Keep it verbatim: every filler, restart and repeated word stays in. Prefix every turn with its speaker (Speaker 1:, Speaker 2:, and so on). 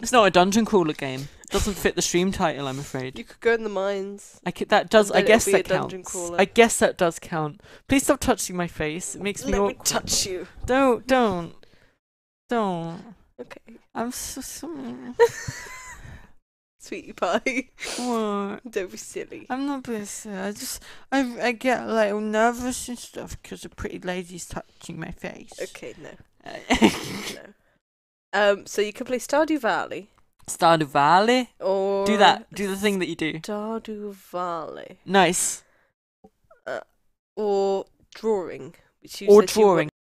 Speaker 1: It's not a dungeon crawler game. Doesn't fit the stream title, I'm afraid.
Speaker 2: You could go in the mines.
Speaker 1: I c that does. I
Speaker 2: then
Speaker 1: guess
Speaker 2: it'll be
Speaker 1: that
Speaker 2: a dungeon
Speaker 1: counts.
Speaker 2: crawler.
Speaker 1: I guess that does count. Please stop touching my face. It makes me
Speaker 2: Let me
Speaker 1: awkward.
Speaker 2: touch you.
Speaker 1: Don't, don't, don't.
Speaker 2: Okay.
Speaker 1: I'm so sorry.
Speaker 2: Sweetie pie.
Speaker 1: What?
Speaker 2: Don't be silly.
Speaker 1: I'm not being silly. I just, I, I get like all nervous and stuff because a pretty lady's touching my face.
Speaker 2: Okay, no.
Speaker 1: Uh,
Speaker 2: No. Um, so you can play Stardew Valley.
Speaker 1: Stardew Valley.
Speaker 2: Or...
Speaker 1: Do that. Do the thing that you do.
Speaker 2: Stardew Valley.
Speaker 1: Nice.
Speaker 2: Uh, or drawing. Which you
Speaker 1: Or
Speaker 2: said you wa-
Speaker 1: drawing.